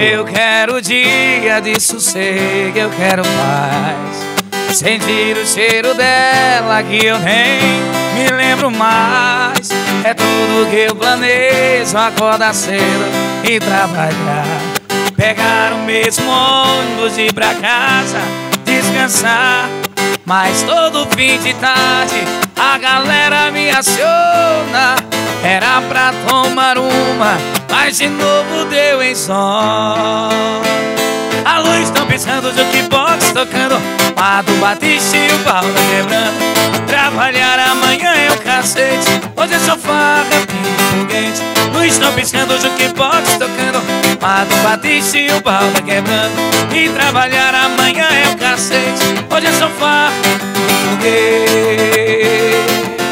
eu quero dia de sossego, eu quero paz. Sentir o cheiro dela que eu nem me lembro mais. É tudo que eu planejo, acordar cedo e trabalhar. Pegar o mesmo ônibus e ir pra casa descansar. Mas todo fim de tarde a galera me aciona. Era pra tomar uma, mas de novo deu em som. A luz tão piscando, o jukebox tocando, a do batiste e o pau tá quebrando. Trabalhar amanhã é um cacete, hoje é só farra, pinto foguete. Luz tão piscando, o jukebox tocando, a do batiste e o pau tá quebrando. E trabalhar amanhã é um cacete, hoje é só farra, pinto foguete.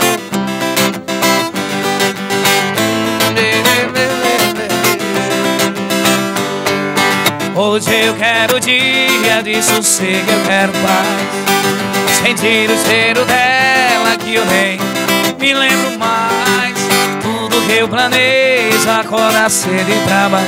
Hoje eu quero dia de sossego, eu quero paz. Sentir o cheiro dela que eu nem me lembro mais. Tudo que eu planejo, acordar cedo e trabalhar.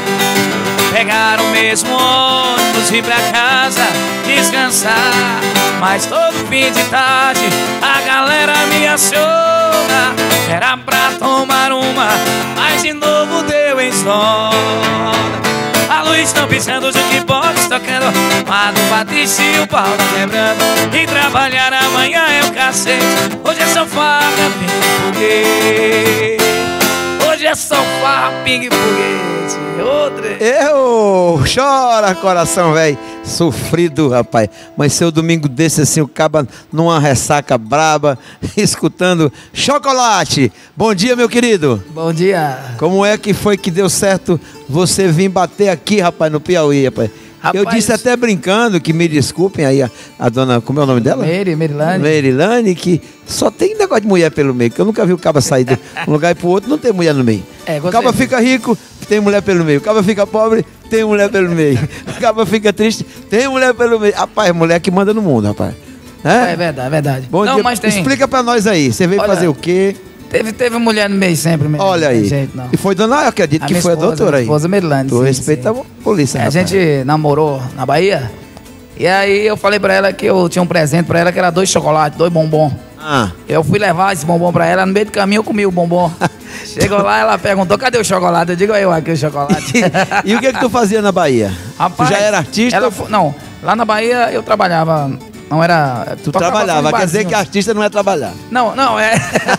Pegar o mesmo ônibus e ir pra casa descansar. Mas todo fim de tarde a galera me aciona. Era pra tomar uma, mas de novo deu em sono. A luz tão piscando, o jukebox tocando, a do batiste e o pau tá quebrando. E trabalhar amanhã é um cacete, hoje é só farra, pingue foguete. Hoje é só farra, pingue foguete. Outra. Eu chora, coração, velho. Sofrido, rapaz. Mas seu domingo desse assim, o caba numa ressaca braba, escutando Chocolate. Bom dia, meu querido. Bom dia. Como é que foi que deu certo você vir bater aqui, rapaz, no Piauí, rapaz? Eu disse até brincando, que me desculpem aí a dona, como é o nome dela? Merilane. Merilane, que só tem negócio de mulher pelo meio, que eu nunca vi o caba sair de um lugar para o outro, não tem mulher no meio. O caba fica rico, tem mulher pelo meio. O caba fica pobre, tem mulher pelo meio. O caba fica triste, tem mulher pelo meio. Rapaz, mulher que manda no mundo, rapaz. É verdade, é verdade. Bom dia. Mas tem... Explica pra nós aí, você veio fazer o quê? Teve mulher no meio sempre mesmo. Olha aí. Jeito, não. E foi dona, eu acredito que foi a doutora aí. A esposa Merilane. Tu respeita a polícia, a gente namorou na Bahia. E aí eu falei pra ela que eu tinha um presente pra ela, que era 2 chocolates, 2 bombom. Eu fui levar esse bombom pra ela, no meio do caminho eu comi o bombom. Chegou lá, ela perguntou, cadê o chocolate? Eu digo, eu aqui o chocolate. E o que tu fazia na Bahia? Rapaz, tu já era artista? Não, lá na Bahia eu trabalhava, não era... Tu trabalhava, quer dizer que artista não é trabalhar. Não, é...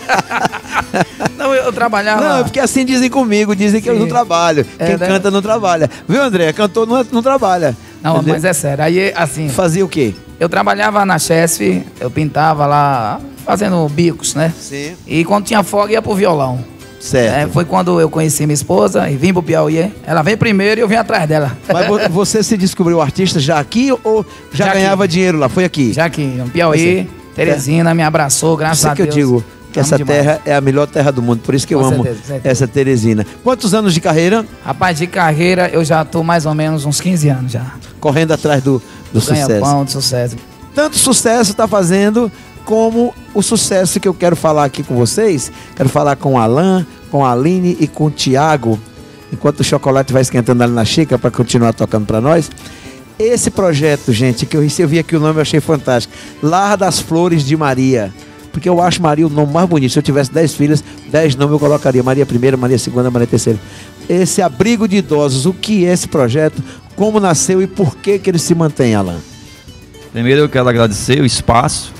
Não, eu trabalhava... Não, é porque assim dizem comigo, dizem que eu não trabalho. Quem canta não trabalha. Viu, André? Cantor não trabalha. Não, entendeu? Mas é sério. Aí, assim... Fazia o quê? Eu trabalhava na Chesf, eu pintava lá, fazendo bicos, né? Sim. E quando tinha folga, ia pro violão. Certo. Foi quando eu conheci minha esposa e vim pro Piauí. Ela veio primeiro e eu vim atrás dela. Mas você se descobriu artista já aqui ou já ganhava dinheiro lá? Foi aqui? Já aqui, no Piauí. Teresina me abraçou, graças a Deus. Isso que eu digo, que essa terra é a melhor terra do mundo. Por isso que eu amo essa Teresina. Quantos anos de carreira? Rapaz, de carreira eu já tô mais ou menos uns 15 anos já. Correndo atrás do sucesso. Ganha-pão, de sucesso. Tanto sucesso tá fazendo como o sucesso que eu quero falar aqui com vocês. Quero falar com o Alan, com a Aline e com o Tiago. Enquanto o chocolate vai esquentando ali na xícara para continuar tocando para nós. Esse projeto, gente, que eu vi aqui o nome, eu achei fantástico. Lar das Flores de Maria. Porque eu acho Maria o nome mais bonito. Se eu tivesse 10 filhas, 10 nomes eu colocaria. Maria I, Maria II, Maria III. Esse abrigo de idosos, o que é esse projeto? Como nasceu e por que ele se mantém, Alan? Primeiro eu quero agradecer o espaço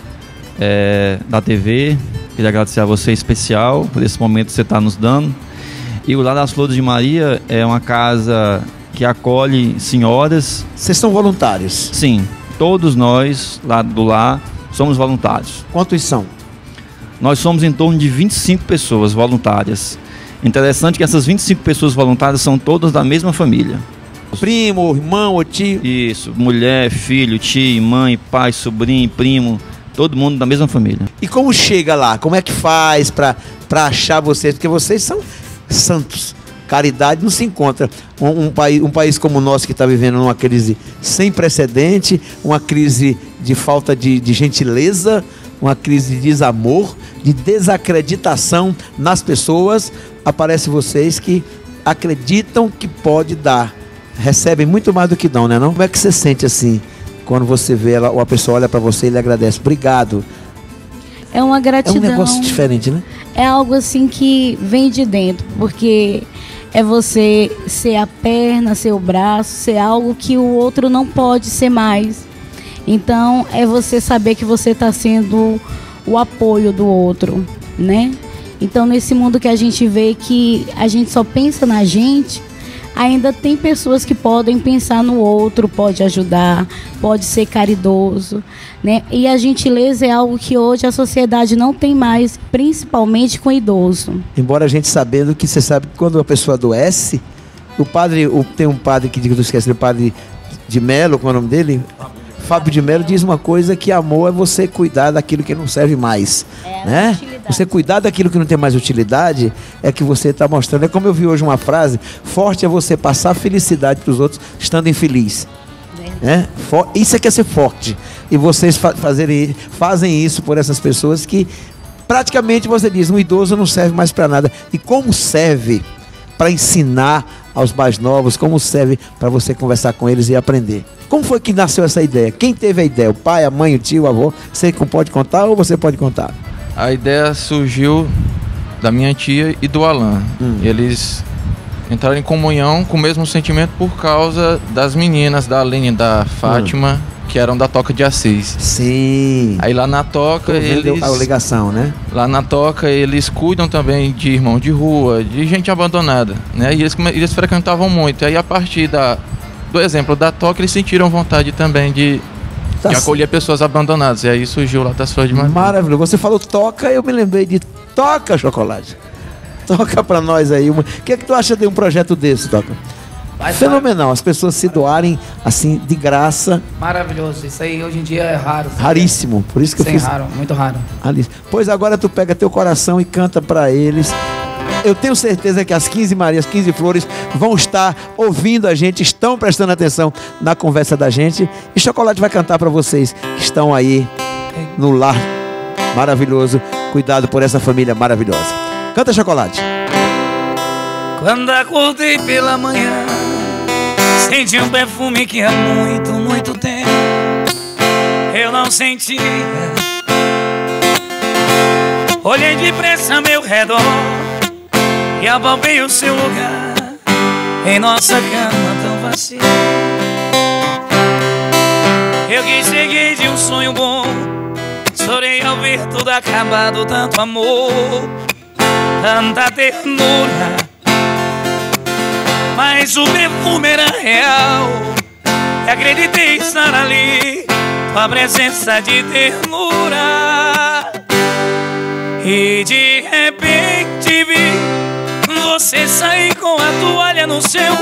da TV. Queria agradecer a você em especial por esse momento que você está nos dando. E o Lar das Flores de Maria é uma casa que acolhe senhoras. Vocês são voluntários? Sim, todos nós lá do lar somos voluntários. Quantos são? Nós somos em torno de 25 pessoas voluntárias. Interessante que essas 25 pessoas voluntárias são todas da mesma família. Primo, irmão ou tio? Isso, mulher, filho, tio, mãe, pai, sobrinho, primo, todo mundo da mesma família. E como chega lá? Como é que faz para achar vocês? Porque vocês são santos. Caridade não se encontra. Um país como o nosso que está vivendo uma crise sem precedente, uma crise de falta de gentileza, uma crise de desamor, de desacreditação nas pessoas. Aparece vocês que acreditam que pode dar recebem muito mais do que dão, né? Não? Como é que você sente assim, quando você vê ela, ou a pessoa olha para você e lhe agradece? Obrigado. É uma É um gratidão. negócio diferente, né? É algo assim que vem de dentro, porque é você ser a perna, ser o braço, ser algo que o outro não pode ser mais. Então, é você saber que você está sendo o apoio do outro, né? Então, nesse mundo que a gente vê que a gente só pensa na gente, ainda tem pessoas que podem pensar no outro, pode ajudar, pode ser caridoso, né? E a gentileza é algo que hoje a sociedade não tem mais, principalmente com o idoso. Embora a gente sabendo que você sabe que quando a pessoa adoece, tem um padre que diga, não esquece, o padre de Melo, qual é o nome dele? Fábio de Melo diz uma coisa, que amor é você cuidar daquilo que não serve mais, né? Você cuidar daquilo que não tem mais utilidade é que você está mostrando. É como eu vi hoje uma frase: forte é você passar felicidade para os outros estando infeliz, né? Isso é que é ser forte. E vocês fazem isso por essas pessoas que praticamente você diz, um idoso não serve mais para nada. E como serve para ensinar aos mais novos, como serve para você conversar com eles e aprender. Como foi que nasceu essa ideia? Quem teve a ideia? O pai, a mãe, o tio, o avô? Você pode contar ou você pode contar? A ideia surgiu da minha tia e do Alan. Eles entraram em comunhão com o mesmo sentimento por causa das meninas, da Aline e da Fátima, que eram da Toca de Assis. Sim. Aí lá na Toca eles... a ligação, né? Lá na Toca eles cuidam também de irmão de rua, de gente abandonada, né? E eles frequentavam muito. Aí a partir do exemplo da Toca, eles sentiram vontade também de acolher pessoas abandonadas. E aí surgiu lá das Flores de Maria. Maravilhoso. Você falou Toca, eu me lembrei de Toca Chocolate. Toca pra nós aí. O que é que tu acha de um projeto desse, Toca? Fenomenal, as pessoas se doarem assim, de graça. Maravilhoso, isso aí hoje em dia é raro. Raríssimo, por isso que eu fiz. Raro, muito raro. Pois agora tu pega teu coração e canta pra eles. Eu tenho certeza que as 15 Marias, 15 Flores vão estar ouvindo a gente, estão prestando atenção na conversa da gente. E Chocolate vai cantar pra vocês que estão aí no lar maravilhoso, cuidado por essa família maravilhosa. Canta, Chocolate. Quando acordei pela manhã, senti um perfume que há muito, muito tempo eu não sentia. Olhei depressa ao meu redor e apalpei o seu lugar em nossa cama tão vazia. Eu que cheguei de um sonho bom, chorei ao ver tudo acabado, tanto amor, tanta ternura. Mas o perfume era real e acreditei estar ali, tua presença de ternura. E de repente vi você sair com a toalha no seu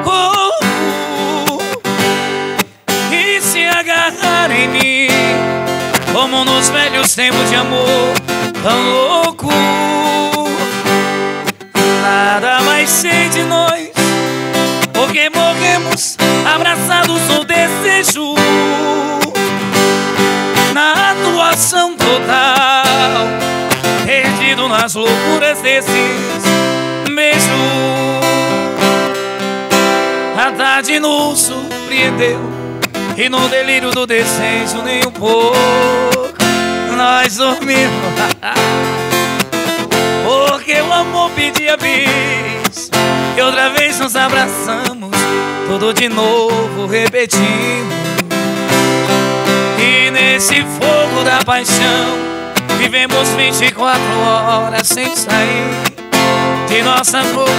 corpo e se agarrar em mim, como nos velhos tempos de amor tão louco. Nada mais sei de nós, porque morremos abraçados no desejo, na atuação total, perdido nas loucuras desses beijos. A tarde nos surpreendeu e no delírio do desejo nem um pouco nós dormimos. Porque o amor pedia bis e outra vez nos abraçamos, tudo de novo repetimos. E nesse fogo da paixão vivemos 24 horas sem sair de nossa boca.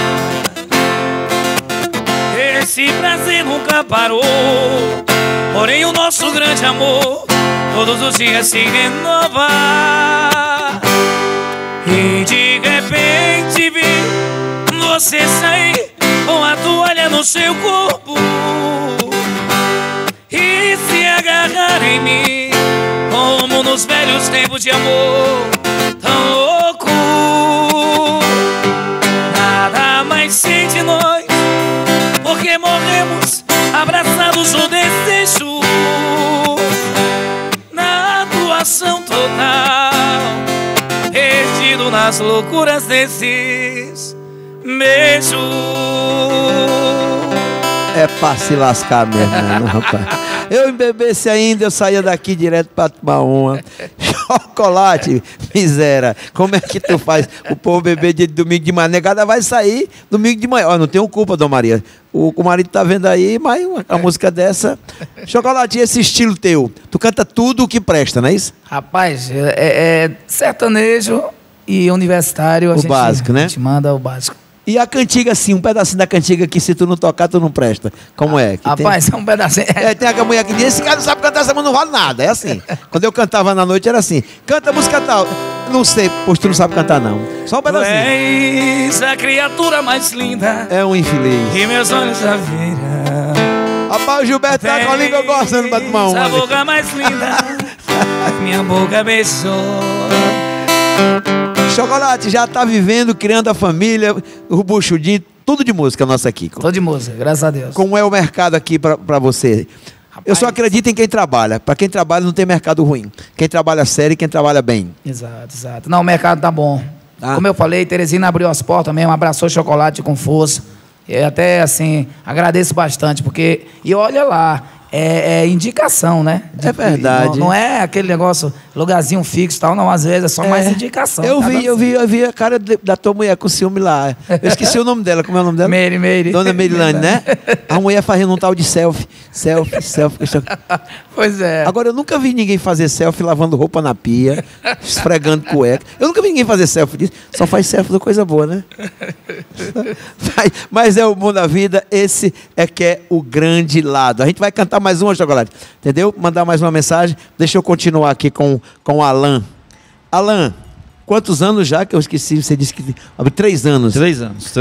Esse prazer nunca parou, porém o nosso grande amor todos os dias se renova. E de repente vi você sair com a toalha no seu corpo e se agarrar em mim, como nos velhos tempos de amor tão louco. Nada mais sei de nós, porque morremos abraçados no desejo, na atuação total, perdido nas loucuras desses beijos. É pra se lascar mesmo, né, não, rapaz? Eu embebesse ainda, eu saía daqui direto pra tomar uma. Chocolate, miséria. Como é que tu faz o povo beber de domingo de manhã? Negada vai sair domingo de manhã. Ó, não tenho culpa, Dona Maria. O marido tá vendo aí, mas a música dessa... Chocolate, esse estilo teu, tu canta tudo o que presta, não é isso? Rapaz, é sertanejo e universitário. O básico, né? A gente manda o básico. E a cantiga, assim, um pedacinho da cantiga que se tu não tocar, tu não presta. Como é? Que Rapaz, é um pedacinho. tem aquela mulher que diz, esse cara não sabe cantar, essa música não vale nada. É assim. Quando eu cantava na noite, era assim. Canta música tal. Não sei, pois tu não sabe cantar, não. Só um Tu pedacinho. és a criatura mais linda É um infeliz. que meus olhos já viram. Rapaz, o Gilberto tá com a língua gostando pra tomar uma. A boca mais linda, minha boca beijou. Chocolate, já tá vivendo, criando a família, o buchudinho, tudo de música nossa aqui. Tô de música, graças a Deus. Como é o mercado aqui pra você? Eu só acredito em quem trabalha. Pra quem trabalha não tem mercado ruim. Quem trabalha sério e quem trabalha bem. Exato, exato. Não, o mercado tá bom. Ah. Como eu falei, Teresina abriu as portas mesmo, abraçou o Chocolate com força. Eu até, assim, agradeço bastante, porque... E olha lá, é indicação, né? É verdade. Não é aquele negócio, lugarzinho fixo e tal, não. Às vezes é só mais indicação. Eu tá vi a cara da tua mulher com ciúme lá. Eu esqueci o nome dela. Como é o nome dela? Meire. Dona Merilane, né? A mulher fazendo um tal de selfie. Pois é. Agora, eu nunca vi ninguém fazer selfie lavando roupa na pia, esfregando cueca. Eu nunca vi ninguém fazer selfie disso. Só faz selfie da coisa boa, né? Mas é o bom da vida. Esse é que é o grande lado. A gente vai cantar mais uma, Chocolate. Entendeu? Mandar mais uma mensagem. Deixa eu continuar aqui com o Alan. Alan, quantos anos já que eu esqueci? Você disse que... 3 anos. 3 anos.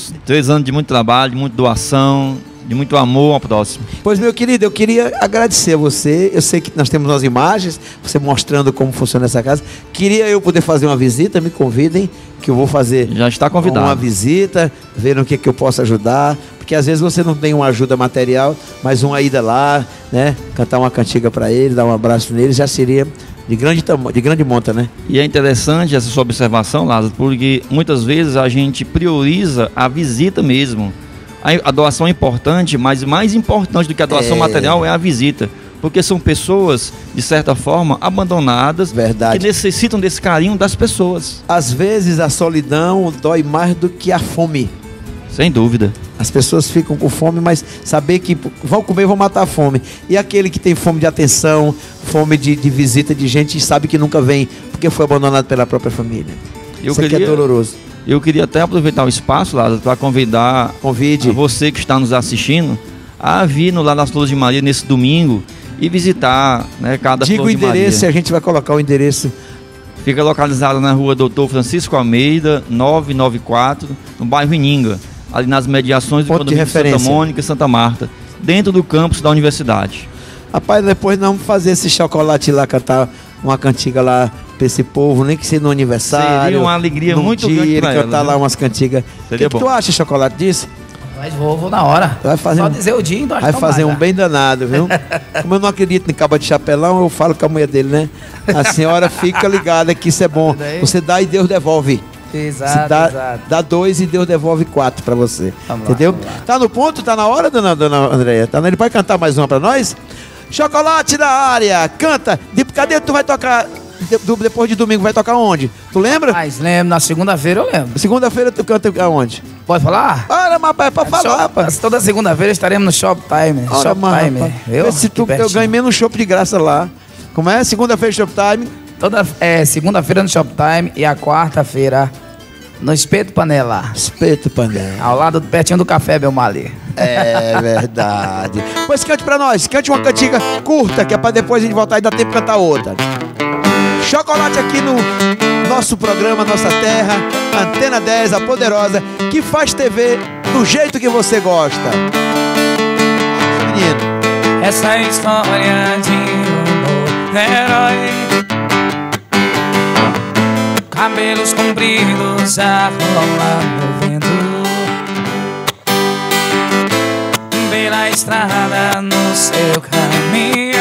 3 anos de muito trabalho, de muita doação, de muito amor ao próximo. Pois, meu querido, eu queria agradecer a você. Eu sei que nós temos umas imagens, você mostrando como funciona essa casa. Queria eu poder fazer uma visita, me convidem, que eu vou fazer. Já está convidado. Uma visita, ver no que eu posso ajudar. Porque às vezes você não tem uma ajuda material, mas uma ida lá, né? Cantar uma cantiga para ele, dar um abraço nele, já seria de grande monta, né? E é interessante essa sua observação, Lázaro, porque muitas vezes a gente prioriza a visita mesmo. A doação é importante, mas mais importante do que a doação material é a visita. Porque são pessoas, de certa forma, abandonadas, Verdade. que necessitam desse carinho das pessoas. Às vezes a solidão dói mais do que a fome. Sem dúvida. As pessoas ficam com fome, mas saber que vão comer, vão matar a fome. E aquele que tem fome de atenção, fome de visita de gente, sabe que nunca vem, porque foi abandonado pela própria família. Isso aqui é doloroso. Eu queria até aproveitar o espaço, Lázaro, para convidar a você que está nos assistindo a vir no Lar das Flores de Maria nesse domingo e visitar, né, cada Diga Flor de o endereço, Maria. a gente vai colocar o endereço. Fica localizado na rua Doutor Francisco Almeida, 994, no bairro Ininga, ali nas mediações do condomínio de Santa Mônica e Santa Marta, dentro do campus da universidade. Rapaz, depois não vamos fazer esse chocolate lá, cantar uma cantiga lá pra esse povo, nem que seja no aniversário. Seria uma alegria muito dia, grande pra cantar ela, lá né? umas cantigas. O que tu acha, Chocolate, disso? Mas vou na hora. Vai fazer Só dizer o dia, então vai fazer um bem danado, viu? Como eu não acredito em caba de chapelão, eu falo com a mulher dele, né? A senhora fica ligada que isso é bom. Você dá e Deus devolve. Exato, exato. Dá 2 e Deus devolve 4 pra você. Entendeu? Vamos lá. Tá no ponto? Tá na hora, dona Andréia? Tá, ele pode cantar mais uma pra nós? Chocolate da área, canta. Cadê tu vai tocar? Depois de domingo vai tocar onde? Tu lembra? Mas lembro, na segunda-feira eu lembro. Segunda-feira tu canta aonde? Pode falar? Ora, rapaz, é pra falar, rapaz. Toda segunda-feira estaremos no Shoptime. Ora, Shoptime. Vê se eu ganho menos chopp de graça lá. Como é? Segunda-feira Shoptime. Segunda-feira no Shoptime e a quarta-feira no Espeto Panela. Espeto Panela. Ao lado, pertinho do Café Belmali. É verdade. Pois cante pra nós, cante uma cantiga curta, que é pra depois a gente voltar e dar tempo de cantar outra. Chocolate aqui no nosso programa, nossa terra, Antena 10, a poderosa, que faz TV do jeito que você gosta. Menino. Essa história de um novo herói, cabelos compridos a rolar no vento, pela estrada no seu caminho,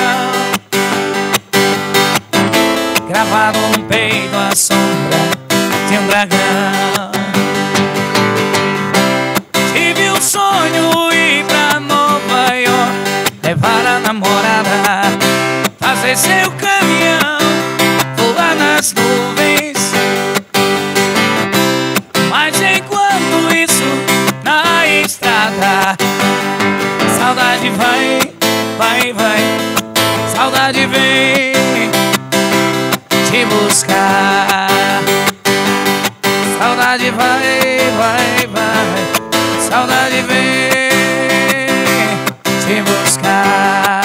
gravado no peito a sombra de um dragão. Tive um sonho e pra morrer Saudade vai, vai, vai. Saudade vem te buscar. Saudade vai, vai, vai. Saudade vem te buscar.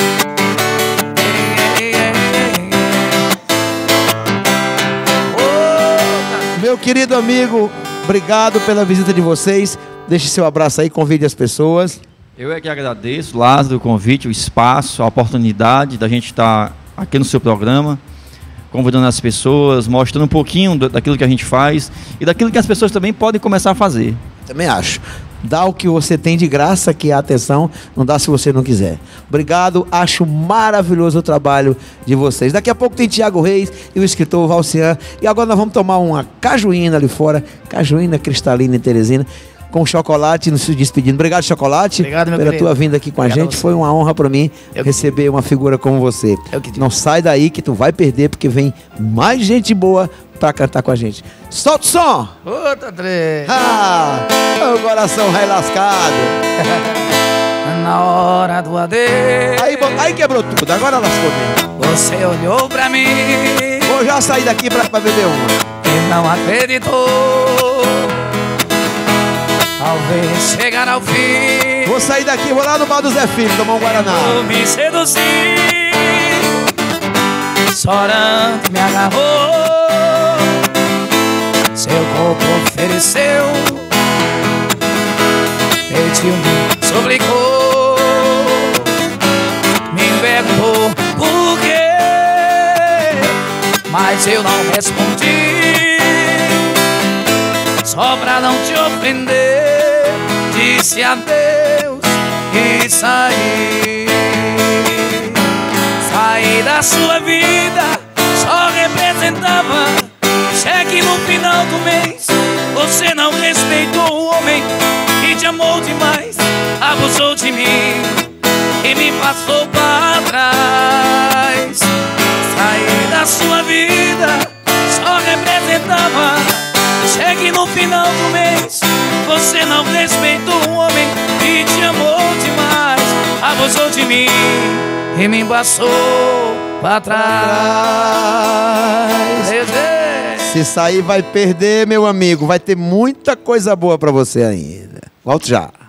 Meu querido amigo, obrigado pela visita de vocês. Deixe seu abraço aí, convide as pessoas. Eu é que agradeço, Lázaro, o convite, o espaço, a oportunidade da gente estar aqui no seu programa, convidando as pessoas, mostrando um pouquinho daquilo que a gente faz e daquilo que as pessoas também podem começar a fazer. Também acho. Dá o que você tem de graça, que é a atenção, não dá se você não quiser. Obrigado, acho maravilhoso o trabalho de vocês. Daqui a pouco tem Tiago Reis e o escritor Valcian. E agora nós vamos tomar uma cajuína ali fora, cajuína cristalina em Teresina, com chocolate, nos despedindo. Obrigado, chocolate. Obrigado, meu pela querido. tua vinda aqui com a Obrigado gente. a você. Foi uma honra para mim receber uma figura como você. Eu que digo. Não sai daí que tu vai perder, porque vem mais gente boa para cantar com a gente. Solta o som! Outra três. Ah, o coração vai lascado. Na hora do adeus, Aí quebrou tudo, agora lascou mesmo. você olhou pra mim Vou já sair daqui pra beber uma. e não acreditou. Talvez chegar ao fim, Vou sair daqui, vou lá no bar do Zé Filho tomar um Guaraná. tu me seduziu, chorando me agarrou, seu corpo ofereceu, pediu, me suplicou, me perguntou por quê, mas eu não respondi. Só pra não te ofender, disse adeus e saí. Saí da sua vida, só representava cheque no final do mês. Você não respeitou o homem que te amou demais, abusou de mim e me passou para trás. Saí da sua vida, só representava cheque no final do mês. Você não respeitou um homem que te amou demais, abusou de mim e me passou pra trás. Se sair vai perder, meu amigo. Vai ter muita coisa boa pra você ainda. Volto já.